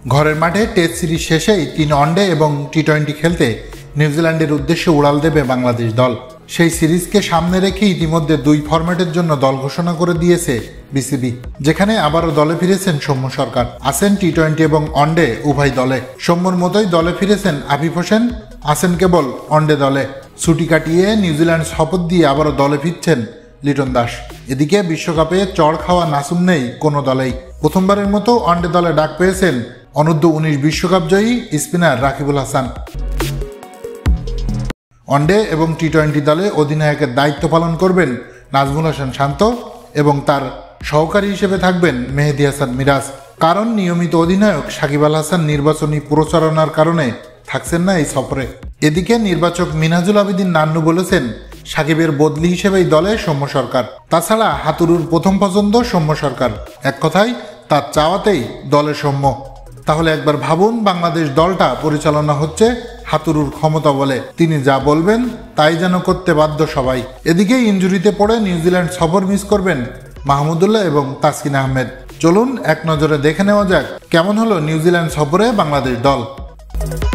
ঘরের মাঠে test series শেষেই 3 ওয়ানডে এবং টি-20 খেলতে নিউজিল্যান্ডের উদ্দেশ্যে উড়াল দেবে বাংলাদেশ দল। সেই সিরিজকে সামনে রেখে ইতিমধ্যে 2 ফরম্যাটের জন্য দল ঘোষণা করে দিয়েছে বিসিবি, যেখানে আবারও দলে ফিরেছেন সৌম্য সরকার। আছেন টি-20 এবং ওয়ানডে উভয় দলে। সৌম্যর মতোই দলে ফিরেছেন আফিফ হোসেন, আছেন কেবল ওয়ানডে দলে। ছুটি কাটিয়ে নিউজিল্যান্ড শপথ দিয়ে আবারও দলে ফিরছেন লিটন দাস। এদিকে বিশ্বকাপে চড় খাওয়া নাসুম নেই কোনো দলেই। প্রথমবারের মতো ওয়ানডে দলে ডাক পেয়েছেন অনূর্ধ্ব-19 বিশ্বকাপ জয়ী স্পিনার রাকিবুল হাসান। ওয়ানডে এবং টি-20 দলে অধিনায়কের দায়িত্ব পালন করবেন নাজমুল হাসান শান্ত এবং তার সহকারী হিসেবে থাকবেন মেহেদী হাসান মিরাজ। কারণ নিয়মিত অধিনায়ক সাকিব আল হাসান নির্বাচনী প্রচারণার কারণে থাকছেন না এই সফরে। এদিকে নির্বাচক মিনহাজুল আবেদিন নান্নু বলেছেন সাকিবের বদলি হিসেবেই দলে সৌম্য সরকার। তাছাড়া হাতুরুর প্রথম পছন্দ সৌম্য সরকার। এক কথায় তার চাওয়াতেই দলে সৌম্য। তাহলে একবার ভাবুন, বাংলাদেশ দলটা পরিচালনা হচ্ছে হাতুরুর ক্ষমতা বলে। তিনি যা বলবেন তাই যেন করতে বাধ্য সবাই। এদিকে ইনজুরিতে পড়ে নিউজিল্যান্ড সফর মিস করবেন মাহমুদুল্লাহ এবং তাসকিন আহমেদ। চলুন এক নজরে দেখে নেওয়া যাক কেমন হলো নিউজিল্যান্ড সফরে বাংলাদেশ দল।